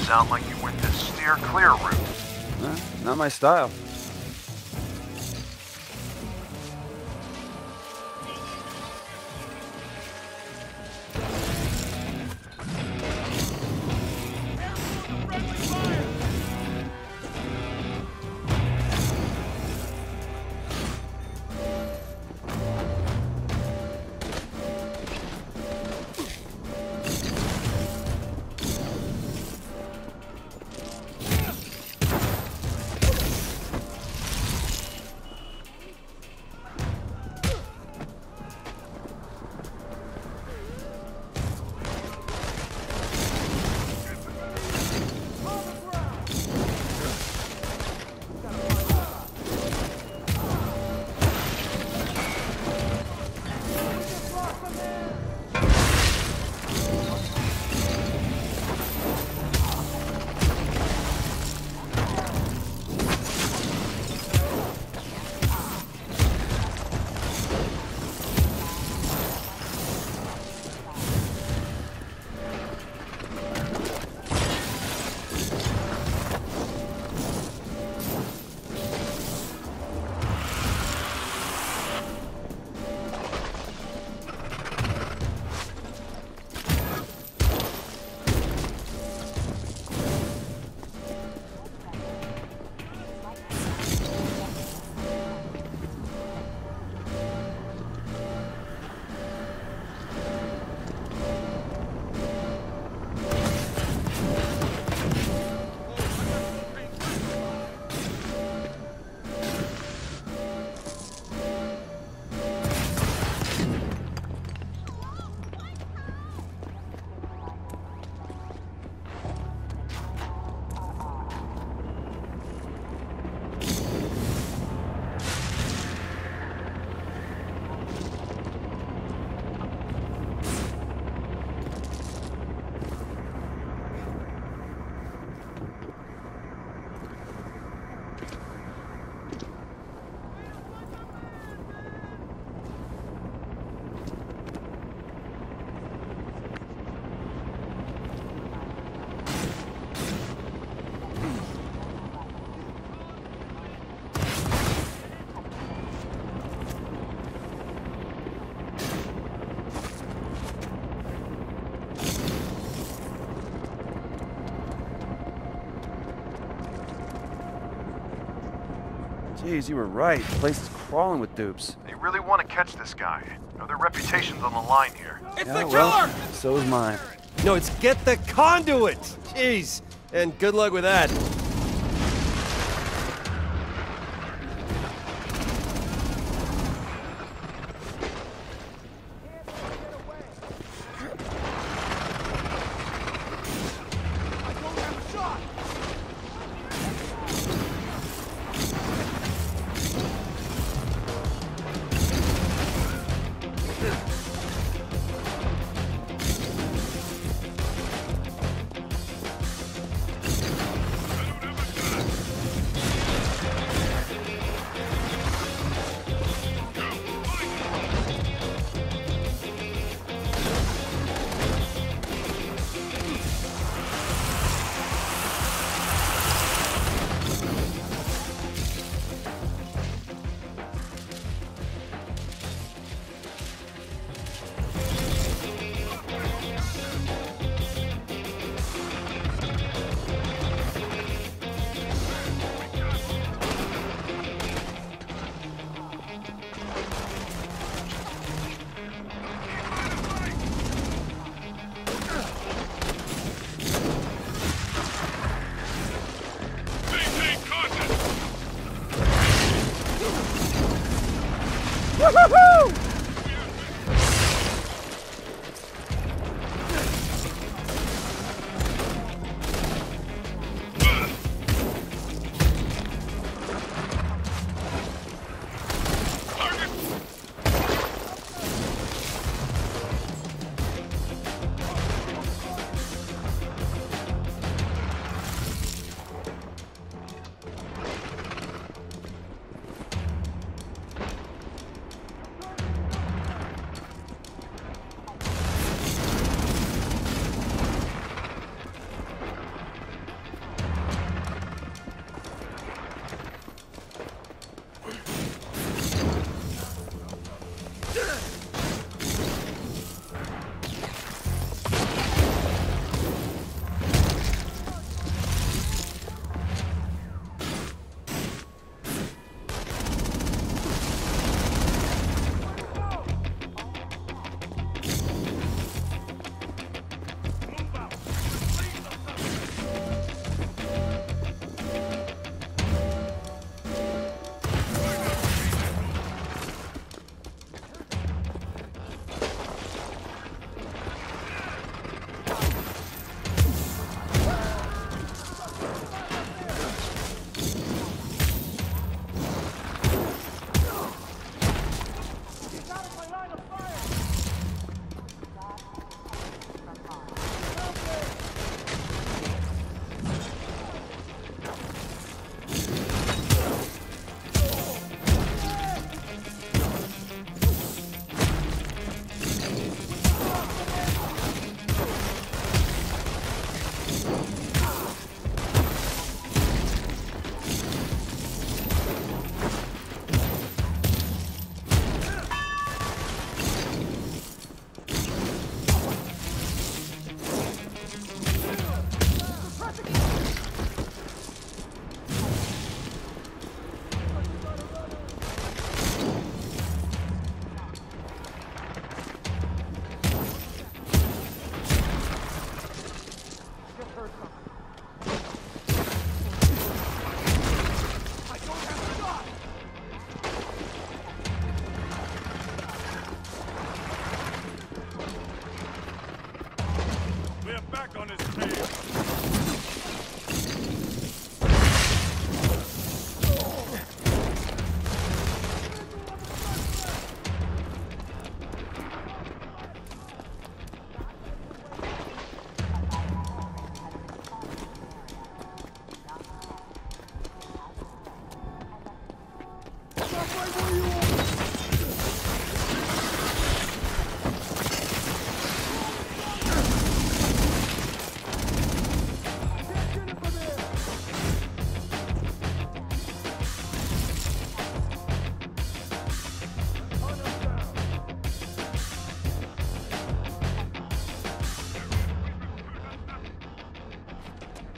sound like you went the steer clear route. Not my style. Jeez, you were right. The place is crawling with dupes. They really want to catch this guy. You know, their reputation's on the line here. It's Yeah, the killer! well, so is mine. No, it's get the conduit! Jeez. And good luck with that. Woohoo!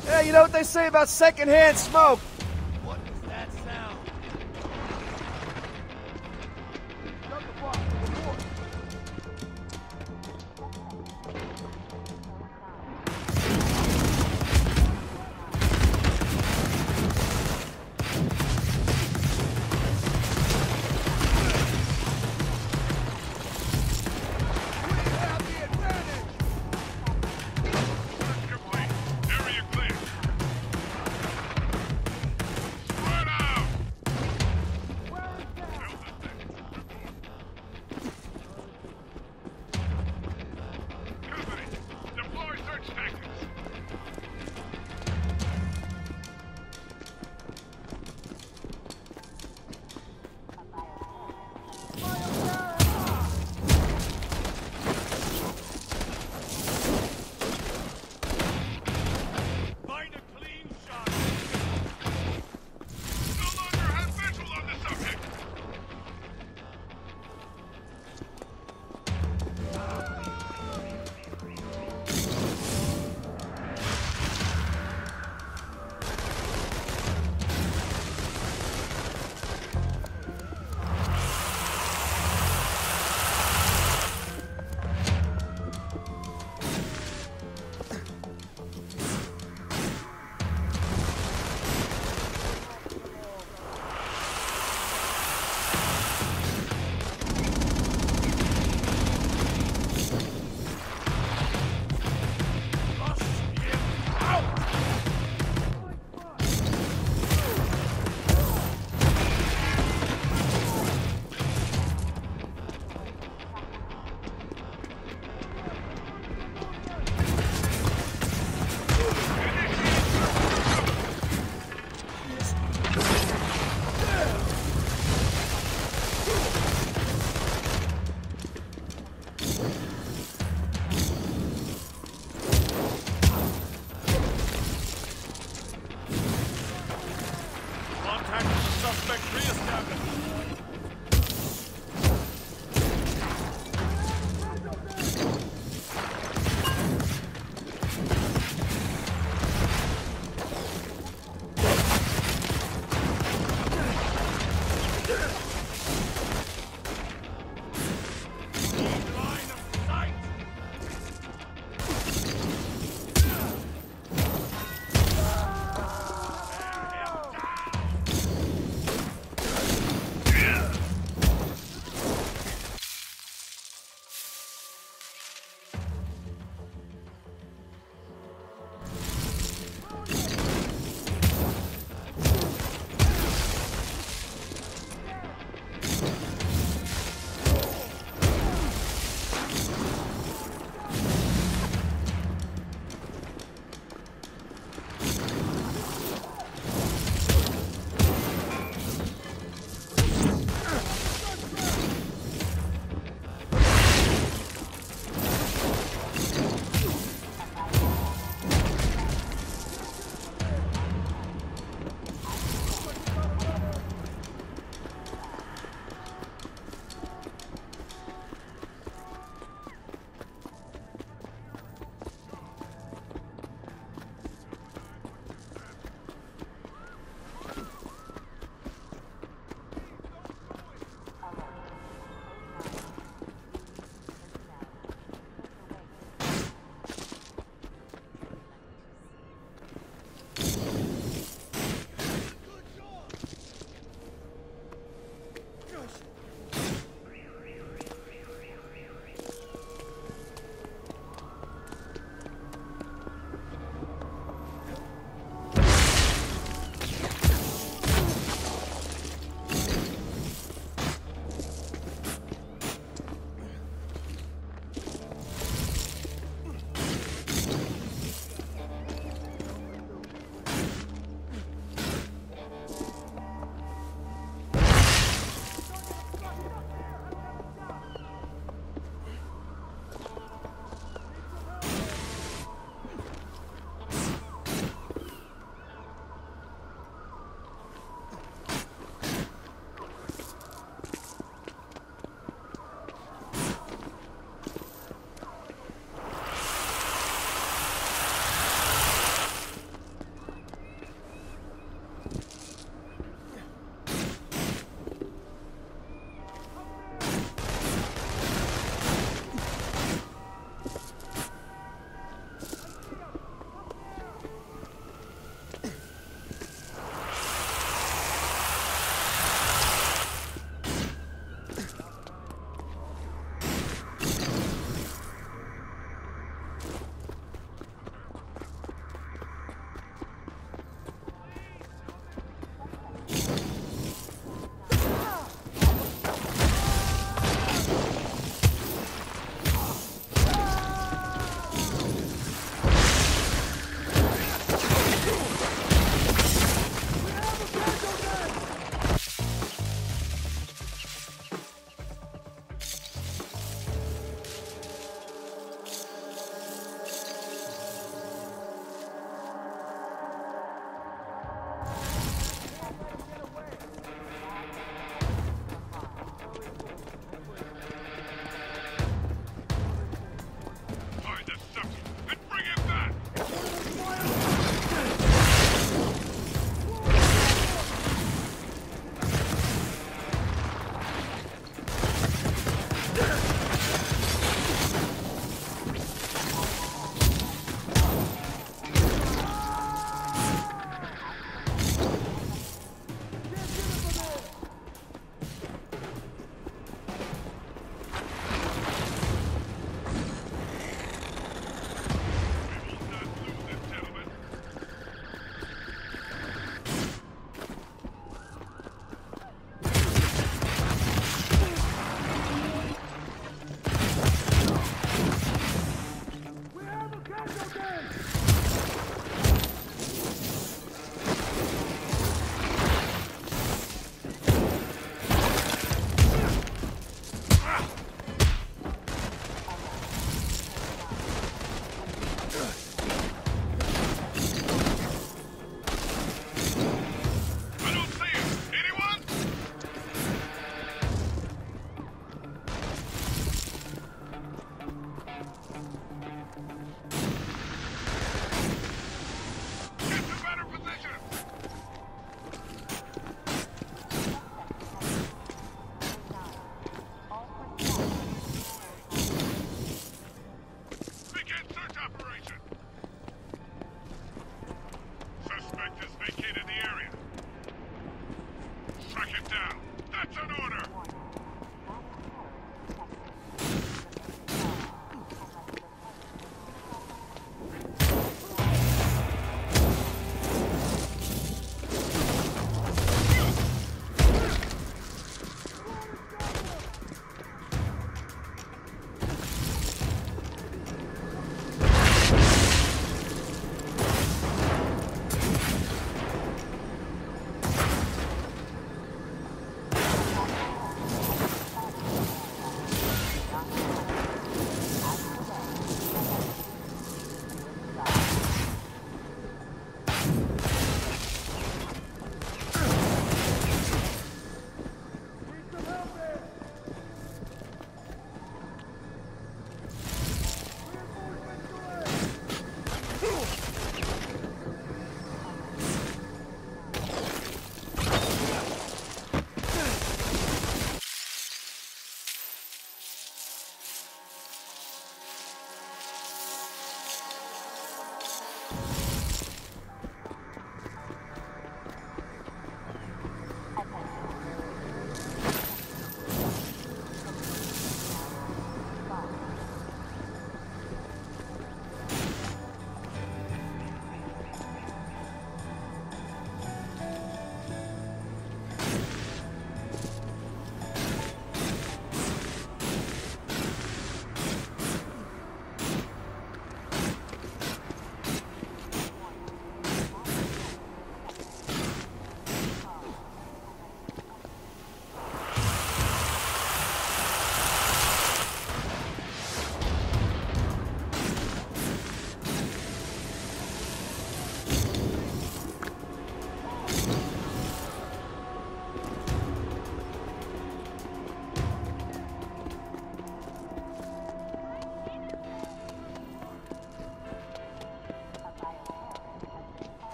Yeah, you know what they say about secondhand smoke. What is that sound?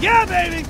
Yeah, baby!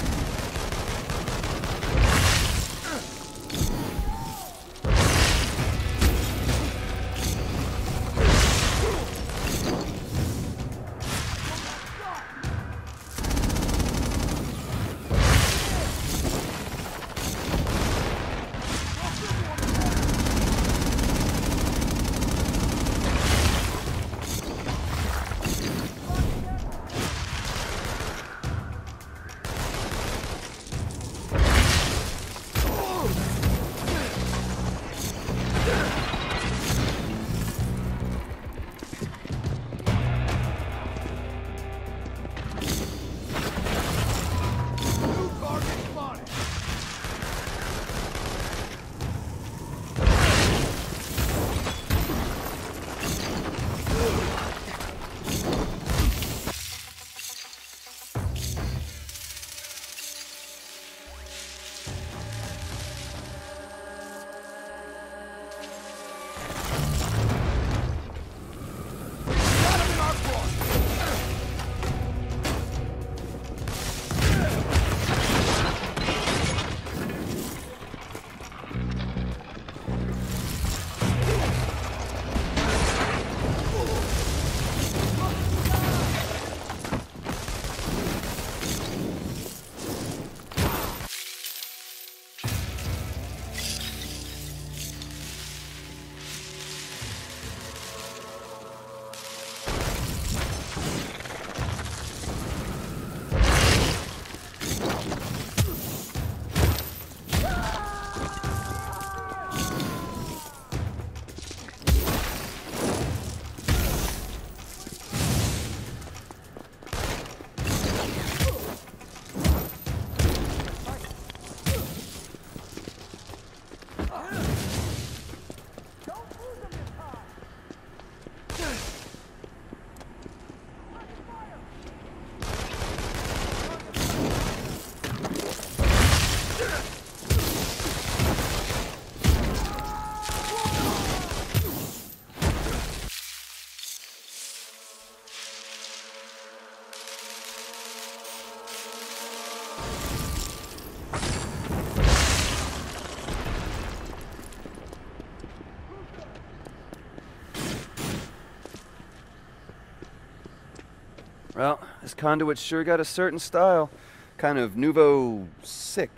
Well, this conduit sure got a certain style. Kind of nouveau sick.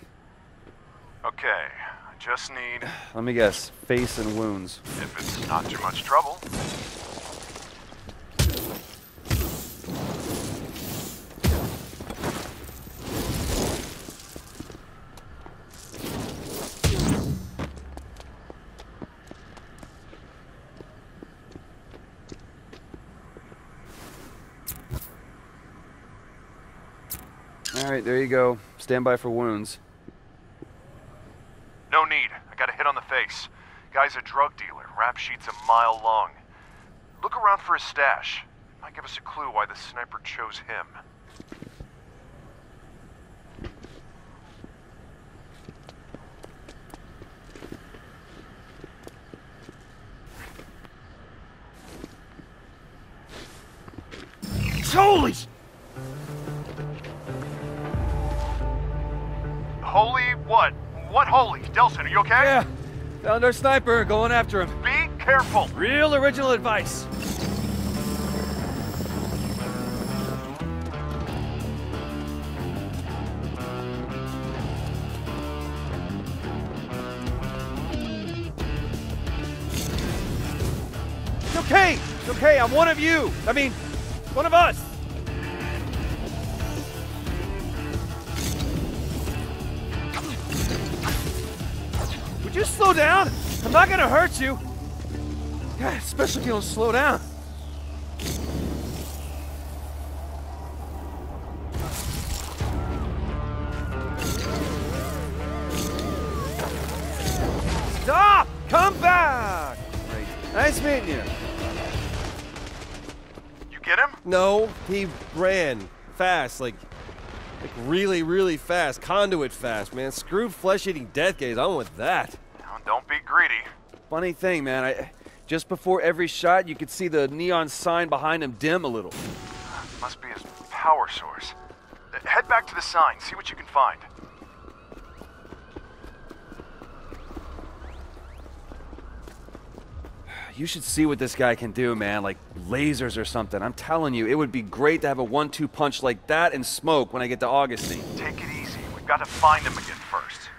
Okay, I just need... Let me guess, face and wounds. If it's not too much trouble. Alright, there you go. Stand by for wounds. No need. I got a hit on the face. Guy's a drug dealer. Rap sheet's a mile long. Look around for his stash. Might give us a clue why the sniper chose him. Holy! Holy what? What holy? Delson, are you okay? Yeah, found our sniper, going after him. Be careful! Real original advice. It's okay! It's okay, I'm one of you! I mean, one of us! Would you slow down? I'm not gonna hurt you. God, especially if you don't slow down. Stop! Come back! Great. Nice meeting you. You get him? No, he ran fast, like really, really fast. Conduit fast, man. Screw flesh-eating death gaze. I want that. Now, don't be greedy. Funny thing, man. Just before every shot, you could see the neon sign behind him dim a little. Must be his power source. Head back to the sign, see what you can find. You should see what this guy can do, man. Like lasers or something. I'm telling you, it would be great to have a 1-2 punch like that and smoke when I get to Augustine. Take it easy. We've got to find him again first.